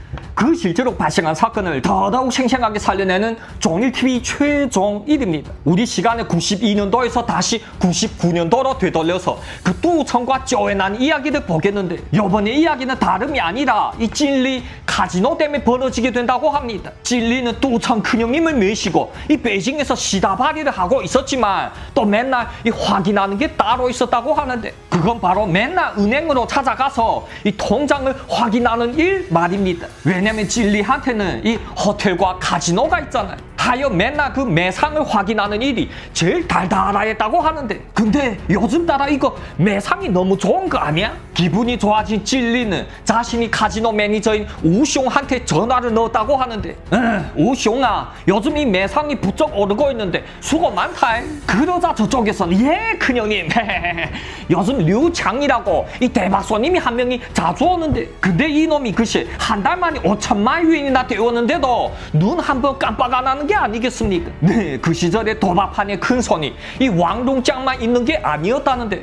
그 실제로 발생한 사건을 더더욱 생생하게 살려내는 종일TV 최종 1위입니다. 우리 시간에 92년도에서 다시 99년도로 되돌려서 그 뚜청과 쪼연한 이야기를 보겠는데 이번에 이야기는 다름이 아니라 이 찐리 카지노 때문에 벌어지게 된다고 합니다. 찐리는 뚜청 큰형님을 모시고 이 베이징에서 시다바리를 하고 있었지만 또 맨날 이 확인하는 게 따로 있었다고 하는데 그건 바로 맨날 은행으로 찾아가서 이 통장을 확인하는 일 말입니다. 왜냐면 찐리한테는 이 호텔과 카지노가 있잖아요. 하여 맨날 그 매상을 확인하는 일이 제일 달달하였다고 하는데 근데 요즘 따라 이거 매상이 너무 좋은 거 아니야? 기분이 좋아진 찐리는 자신이 카지노 매니저인 우숑한테 전화를 넣었다고 하는데 우숑아 요즘 이 매상이 부쩍 오르고 있는데 수고 많다. 그러자 저쪽에서는 예 큰형님 요즘 류창이라고 이 대박 손님이 한 명이 자주 오는데 근데 이놈이 글쎄 한 달 만에 5천만 유엔이나 되었는데도 눈 한 번 깜빡 안 하는 게 아니겠습니까? 네, 그 시절에 도박판에 큰 손이 이 왕동장만 있는 게 아니었다는데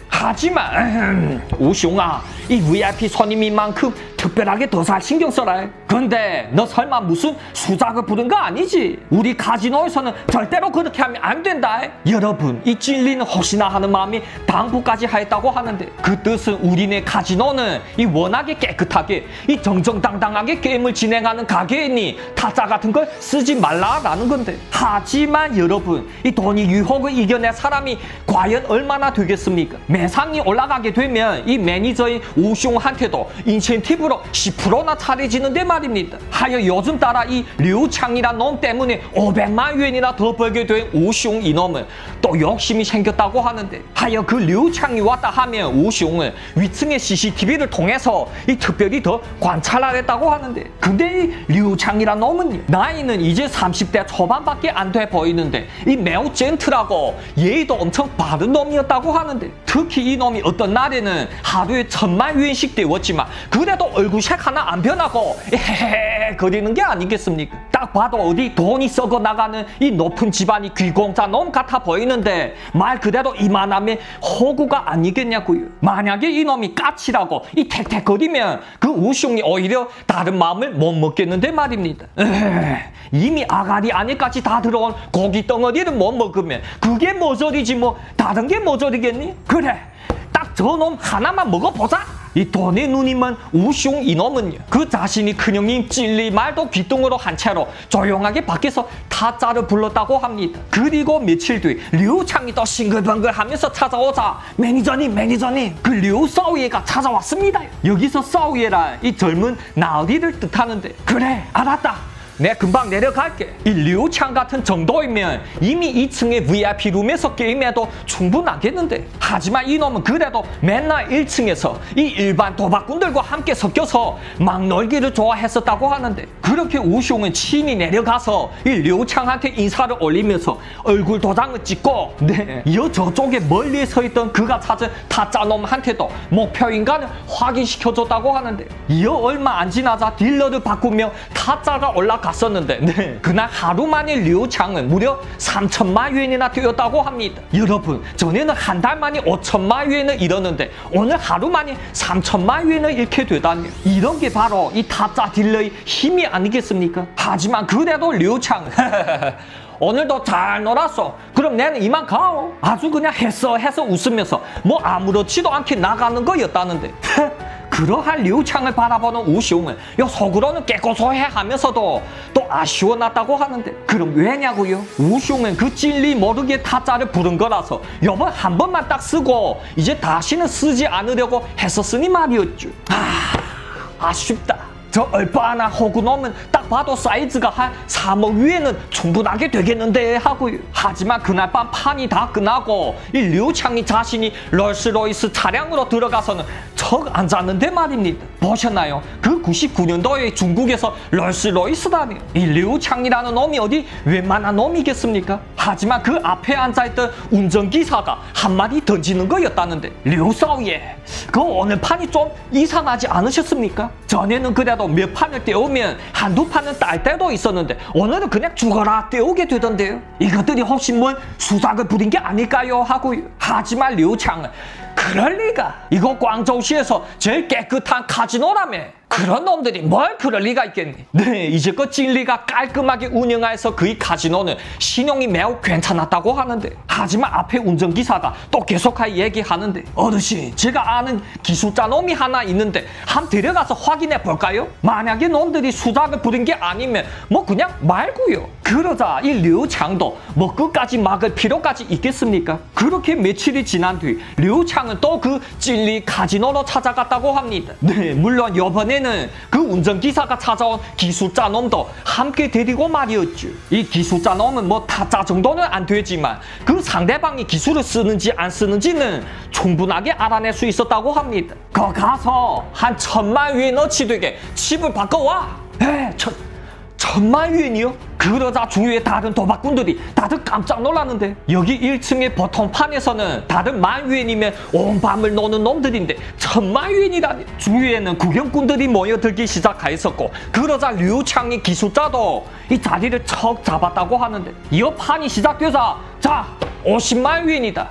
하지만 우숑아 이 VIP 손님인 만큼 특별하게 더 잘 신경 써라. 근데 너 설마 무슨 수작을 부른 거 아니지? 우리 카지노에서는 절대로 그렇게 하면 안 된다. 여러분 이 찐리는 혹시나 하는 마음이 당부까지 하였다고 하는데 그 뜻은 우리네 카지노는 이 워낙에 깨끗하게 이 정정당당하게 게임을 진행하는 가게이니 타짜 같은 걸 쓰지 말라라는 건데 하지만 여러분 이 돈이 유혹을 이겨낼 사람이 과연 얼마나 되겠습니까? 매상이 올라가게 되면 이 매니저인 우숑한테도 인센티브로 10%나 차려지는데 말입니다. 하여 요즘 따라 이 류창이란 놈 때문에 500만 유엔이나 더 벌게 된 우숑 이놈은 또 욕심이 생겼다고 하는데 하여 그 류창이 왔다 하면 우숑은 위층의 CCTV를 통해서 이 특별히 더 관찰하랬다고 하는데 근데 이 류창이란 놈은 나이는 이제 30대 초반밖에 안 돼 보이는데 이 매우 젠틀하고 예의도 엄청 바른 놈이었다고 하는데 특히 이 놈이 어떤 날에는 하루에 1000만 유엔씩 되었지만 그래도 얼굴색 하나 안 변하고 헤헤헤 거리는 게 아니겠습니까? 딱 봐도 어디 돈이 썩어 나가는 이 높은 집안이 귀공자 놈 같아 보이는데 말 그대로 이만하면 호구가 아니겠냐고요. 만약에 이놈이 까칠하고 이 택택거리면 그 우숑이 오히려 다른 마음을 못 먹겠는데 말입니다. 이미 아가리 안에까지 다 들어온 고기 덩어리를 못 먹으면 그게 모조리지 뭐 다른 게 모조리겠니? 그래 딱 저놈 하나만 먹어보자. 이 돈의 누님은 우숑 이놈은요 그 자신이 큰형님 찐리 말도 귀뚱으로 한 채로 조용하게 밖에서 타짜를 불렀다고 합니다. 그리고 며칠 뒤 류창이 또 싱글벙글 하면서 찾아오자 매니저님 그 류사오예가 찾아왔습니다. 여기서 사오예란 이 젊은 나으리를 뜻하는데 그래 알았다. 내 금방 내려갈게. 이 류창 같은 정도이면 이미 2층의 VIP 룸에서 게임해도 충분하겠는데 하지만 이놈은 그래도 맨날 1층에서 이 일반 도박꾼들과 함께 섞여서 막 놀기를 좋아했었다고 하는데 그렇게 우숑은 친히 내려가서 이 류창한테 인사를 올리면서 얼굴 도장을 찍고 이 저쪽에 멀리에 서 있던 그가 찾은 타짜놈한테도 목표 인간을 확인시켜줬다고 하는데 이어 얼마 안 지나자 딜러를 바꾸며 타짜가 올라갔었는데 그날 하루 만에 류창은 무려 3천만 유엔이나 되었다고 합니다. 여러분 전에는 한 달 만에 5천만 유엔을 잃었는데 오늘 하루 만에 3천만 유엔을 잃게 되다니 이런 게 바로 이 타짜 딜러의 힘이 아니겠습니까? 하지만 그래도 류창은 오늘도 잘 놀았어. 그럼 내는 이만 가오. 아주 그냥 해서 웃으면서 뭐 아무렇지도 않게 나가는 거였다는데 그러한 류창을 바라보는 우숑은 속으로는 깨꼬소해 하면서도 또 아쉬워났다고 하는데 그럼 왜냐고요? 우숑은 그 찐리 모르게 타짜를 부른 거라서 요번 한 번만 딱 쓰고 이제 다시는 쓰지 않으려고 했었으니 말이었죠. 아쉽다. 저 얼빠나 호구놈은 딱 봐도 사이즈가 한 3억 위에는 충분하게 되겠는데 하고요. 하지만 그날 밤 판이 다 끝나고 이 류창이 자신이 롤스로이스 차량으로 들어가서는 척 앉았는데 말입니다. 보셨나요? 그 99년도에 중국에서 롤스로이스라며 이 류창이라는 놈이 어디 웬만한 놈이겠습니까? 하지만 그 앞에 앉아있던 운전기사가 한마디 던지는 거였다는데 류사오예 그 오늘 판이 좀 이상하지 않으셨습니까? 전에는 그래도 몇 판을 떼우면 한두 판은 딸 때도 있었는데 오늘은 그냥 죽어라 떼우게 되던데요. 이것들이 혹시 뭔 수작을 부린 게 아닐까요? 하고요. 하지만 류창은 그럴 리가. 이거 광저우시에서 제일 깨끗한 카지노라며. 그런 놈들이 뭘 그럴 리가 있겠니? 네, 이제껏 진리가 깔끔하게 운영하여서 그의 카지노는 신용이 매우 괜찮았다고 하는데, 하지만 앞에 운전기사가 또 계속하여 얘기하는데, 어르신, 제가 아는 기술자 놈이 하나 있는데 한번 데려가서 확인해 볼까요? 만약에 놈들이 수작을 부린 게 아니면 뭐 그냥 말고요. 그러자 이 류창도 뭐 끝까지 막을 필요까지 있겠습니까? 그렇게 며칠이 지난 뒤 류창은 또 그 진리 카지노로 찾아갔다고 합니다. 네, 물론 이번에는 그 운전기사가 찾아온 기술자 놈도 함께 데리고 말이었죠. 이 기술자 놈은 뭐 타짜 정도는 안 되지만 그 상대방이 기술을 쓰는지 안 쓰는지는 충분하게 알아낼 수 있었다고 합니다. 거 가서 한 10,000,000위너치 되게 칩을 바꿔와. 에, 10,000,000위이요? 그러자 주위의 다른 도박꾼들이 다들 깜짝 놀랐는데, 여기 1층의 보통판에서는 다들 10,000위이면 온 밤을 노는 놈들인데 10,000,000위이라니. 주위에는 구경꾼들이 모여들기 시작하였었고, 그러자 류창의 기술자도 이 자리를 척 잡았다고 하는데, 이어 판이 시작되자 자 500,000위이다.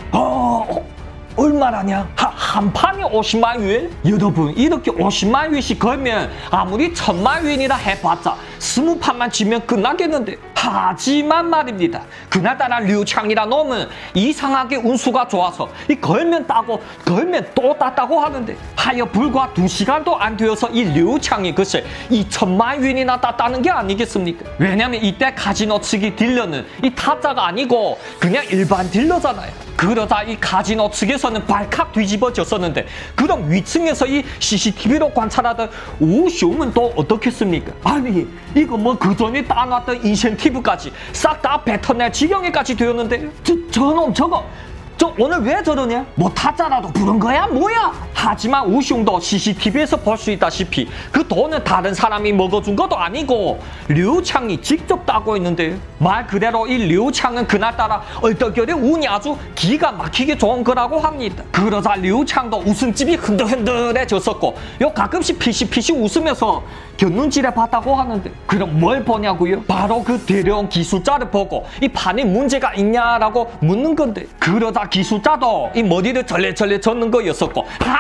얼마라냐? 한 판이 500,000위엔? 여러분, 이렇게 500,000위씩 걸면 아무리 10,000,000위이라 해봤자 20판만 지면 끝나겠는데. 하지만 말입니다, 그날따라 류창이란 놈은 이상하게 운수가 좋아서 이 걸면 따고 걸면 또 땄다고 하는데, 하여 불과 2시간도 안 되어서 이 류창이 글쎄 2,000,000위이나 땄다는 게 아니겠습니까? 왜냐면 이때 카지노 측이 딜러는 이 타짜가 아니고 그냥 일반 딜러잖아요. 그러다 이 카지노 측에서는 발칵 뒤집어졌었는데, 그럼 위층에서 이 CCTV로 관찰하던 우숑은 또 어떻겠습니까? 아니, 이거 뭐 그전에 따놨던 인센티브까지 싹 다 뱉어낼 지경에까지 되었는데, 저놈 저거 저 오늘 왜 저러냐? 뭐 타짜라도 부른 거야 뭐야? 하지만 우숑도 CCTV에서 볼 수 있다시피 그 돈은 다른 사람이 먹어준 것도 아니고 류창이 직접 따고 있는데, 말 그대로 이 류창은 그날따라 얼떨결에 운이 아주 기가 막히게 좋은 거라고 합니다. 그러자 류창도 웃음집이 흔들흔들해졌었고, 요 가끔씩 피시피시 웃으면서 곁눈질해 봤다고 하는데, 그럼 뭘 보냐고요? 바로 그 데려온 기술자를 보고 이 판에 문제가 있냐라고 묻는 건데, 그러자 기술자도 이 머리를 절레절레 젓는 거였었고,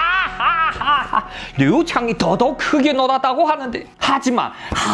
하하하하, 류창이 더더욱 크게 놀았다고 하는데, 하지만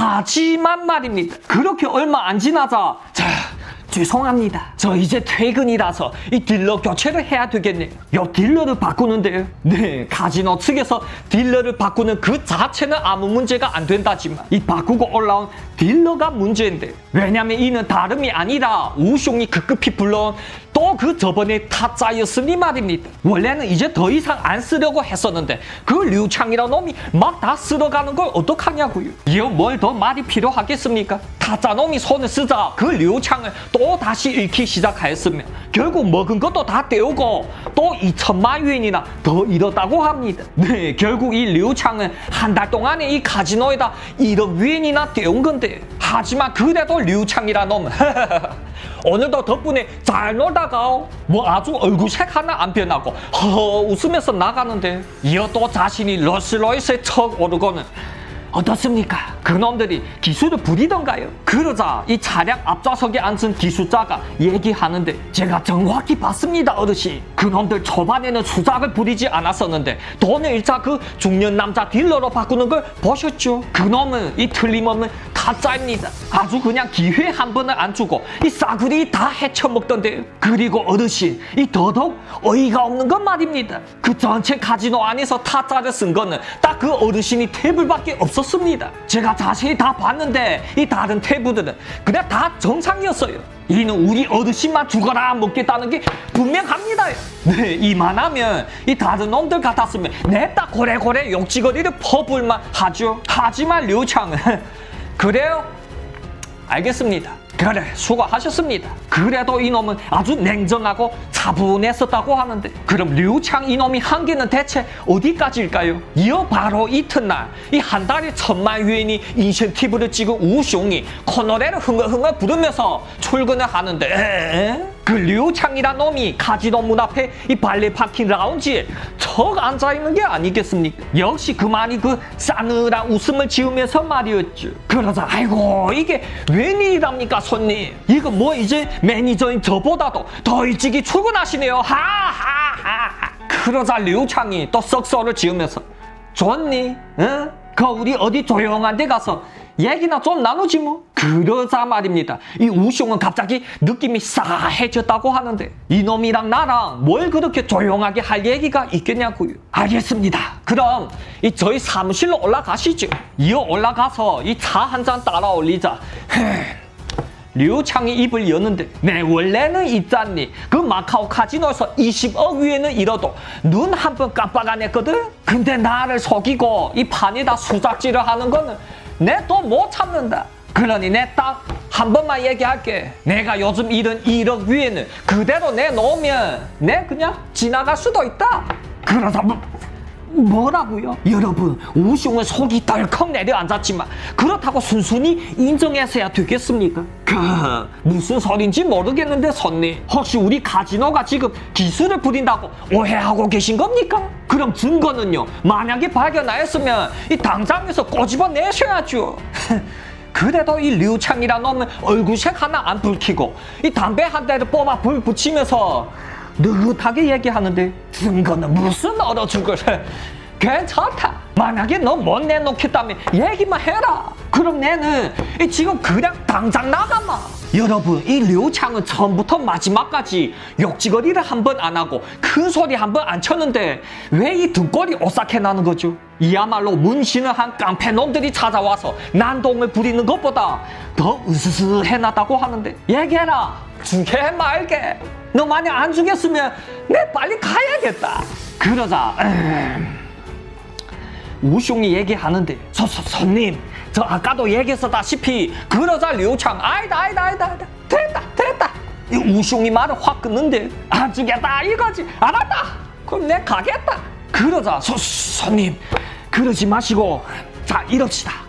말입니다, 그렇게 얼마 안 지나자 자, 죄송합니다, 저 이제 퇴근이라서 이 딜러 교체를 해야 되겠네요. 요 딜러를 바꾸는데요, 네, 카지노 측에서 딜러를 바꾸는 그 자체는 아무 문제가 안 된다지만 이 바꾸고 올라온 딜러가 문제인데, 왜냐면 이는 다름이 아니라 우숑이 급급히 불러온 또 그 저번에 타짜였으니 말입니다. 원래는 이제 더 이상 안 쓰려고 했었는데 그 류창이라는 놈이 막 다 쓸어가는 걸 어떡하냐고요. 이거 뭘 더 말이 필요하겠습니까? 타짜 놈이 손을 쓰자 그 류창을 또 다시 잃기 시작하였으며, 결국 먹은 것도 다 떼우고 또 2,000,000위이나 더 잃었다고 합니다. 네, 결국 이 류창은 한 달 동안에 이 카지노에다 1억 위엔이나 떼운 건데, 하지만 그래도 류창이란 놈 오늘도 덕분에 잘 놀다가 뭐 아주 얼굴색 하나 안 변하고 허허 웃으면서 나가는데, 이어 또 자신이 롤스로이스에 척 오르고는 어떻습니까? 그놈들이 기술을 부리던가요? 그러자 이 차량 앞좌석에 앉은 기술자가 얘기하는데, 제가 정확히 봤습니다 어르신. 그놈들 초반에는 수작을 부리지 않았었는데 돈을 잃자 그 중년 남자 딜러로 바꾸는 걸 보셨죠? 그놈은 이 틀림없는 타짜입니다. 아주 그냥 기회 한 번을 안 주고 이 싸그리 다 헤쳐먹던데요. 그리고 어르신, 이 더더욱 어이가 없는 건 말입니다, 그 전체 카지노 안에서 타짜를 쓴 거는 딱 그 어르신이 테이블밖에 없었습니다. 제가 자세히 다 봤는데 이 다른 테이블들은 그냥 다 정상이었어요. 이는 우리 어르신만 죽어라 먹겠다는 게 분명합니다. 네, 이만하면 이 다른 놈들 같았으면 냅다 고래고래 욕지거리를 퍼불만 하죠. 하지만 류창은 그래요? 알겠습니다. 그래, 수고하셨습니다. 그래도 이놈은 아주 냉정하고 차분했었다고 하는데, 그럼 류창 이놈이 한계는 대체 어디까지일까요? 이어 바로 이튿날 이 한 달에 1,000,000위엔이 인센티브를 찍은 우숑이 코노래를 흥얼흥얼 부르면서 출근을 하는데, 그 류창이란 놈이 카지노 문 앞에 이 발레 파킹 라운지에 척 앉아있는 게 아니겠습니까? 역시 그만이 그 싸늘한 웃음을 지으면서 말이었죠. 그러자 아이고 이게 웬일이랍니까 손님, 이거 뭐 이제 매니저인 저보다도 더 일찍이 출근하시네요. 하하하하. 그러자 류창이 또 썩소를 지으면서 좋니? 응? 그 우리 어디 조용한 데 가서 얘기나 좀 나누지 뭐. 그러자 말입니다. 이 우숑은 갑자기 느낌이 싸해졌다고 하는데 이놈이랑 나랑 뭘 그렇게 조용하게 할 얘기가 있겠냐고요. 알겠습니다. 그럼 저희 사무실로 올라가시죠. 이어 올라가서 이 차 한 잔 따라 올리자. 류창이 입을 여는데 내 원래는 있잖니 그 마카오 카지노에서 20억 위에는 잃어도 눈 한 번 깜빡 안 했거든. 근데 나를 속이고 이 판에다 수작질을 하는 거는 내 또 못 참는다. 그러니 내 딱 한 번만 얘기할게. 내가 요즘 잃은 1억 위에는 그대로 내놓으면 내 그냥 지나갈 수도 있다. 그러다 뭐라고요? 여러분, 우숑은 속이 덜컥 내려앉았지만 그렇다고 순순히 인정해서야 되겠습니까? 무슨 소린지 모르겠는데 손님, 혹시 우리 카지노가 지금 기술을 부린다고 오해하고 계신 겁니까? 그럼 증거는요? 만약에 발견하였으면 이 당장에서 꼬집어 내셔야죠. 그래도 이 류창이란 놈은 얼굴색 하나 안 붉히고 이 담배 한 대를 뽑아 불 붙이면서 느긋하게 얘기하는데 증거는 무슨 얼어 죽을. 괜찮다. 만약에 너 못 내놓겠다면 얘기만 해라. 그럼 내는 지금 그냥 당장 나가마. 여러분, 이 류창은 처음부터 마지막까지 욕지거리를 한 번 안 하고 큰 소리 한 번 안 쳤는데 왜 이 등골이 오싹해 나는 거죠? 이야말로 문신을 한 깡패 놈들이 찾아와서 난동을 부리는 것보다 더 으스스해 나다고 하는데 얘기해라. 주게 말게. 너 만약 안 주겠으면 내 빨리 가야겠다. 그러자 우숑이 얘기하는데 손님, 저 아까도 얘기했었다시피 그러자 류창 아니다 됐다. 이 우숑이 말을 확 끊는데 안 주겠다 이거지. 알았다. 그럼 내 가겠다. 그러자 손님, 그러지 마시고 자 이럽시다.